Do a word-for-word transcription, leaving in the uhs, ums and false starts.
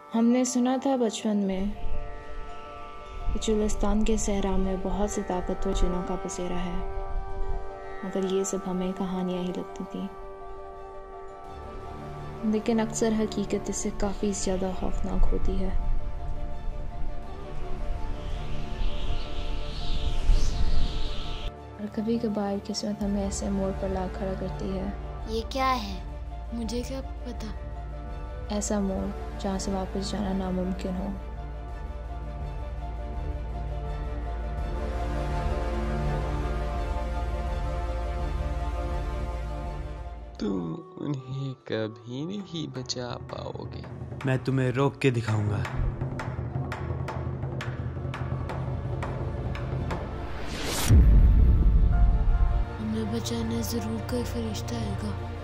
हमने सुना था बचपन में कि चुलिस्तान के सहरा में बहुत से ताकतवर जिनों का बसेरा है, मगर ये सब हमें कहानियाँ ही लगती थी। लेकिन अक्सर हकीकत इससे काफ़ी ज़्यादा खौफनाक होती है। और कभी कभार किस्मत हमें ऐसे मोड़ पर ला खड़ा करती है। ये क्या है? मुझे क्या पता। ऐसा मोड़ जहाँ से वापस जाना नामुमकिन हो। तुम उन्हें कभी नहीं बचा पाओगे। मैं तुम्हें रोक के दिखाऊंगा। हमें बचाने जरूर कोई फरिश्ता आएगा।